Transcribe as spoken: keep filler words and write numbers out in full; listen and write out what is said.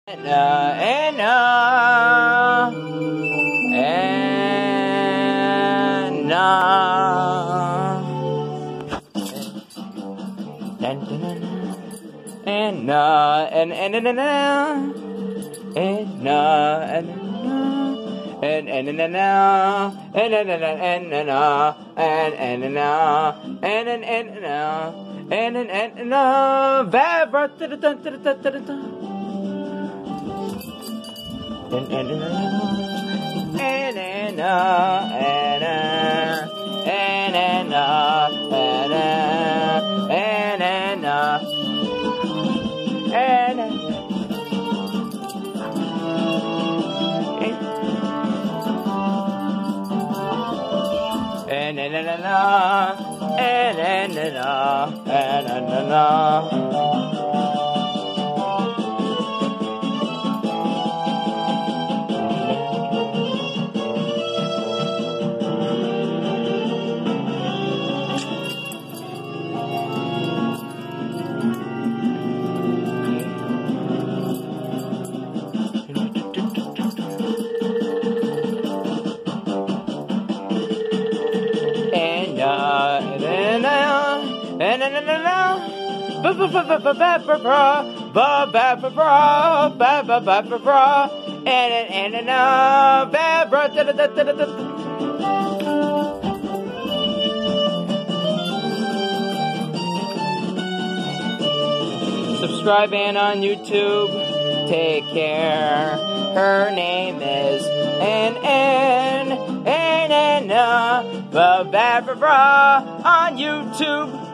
Anna, Anna, Anna, Anna, and and and and Anna, and and and and and and and and and and and and and and Vavra. And and and and and and and and and and and and and Subscribe Anna on YouTube. Take care. Her name is Anna Anna Vávra on YouTube.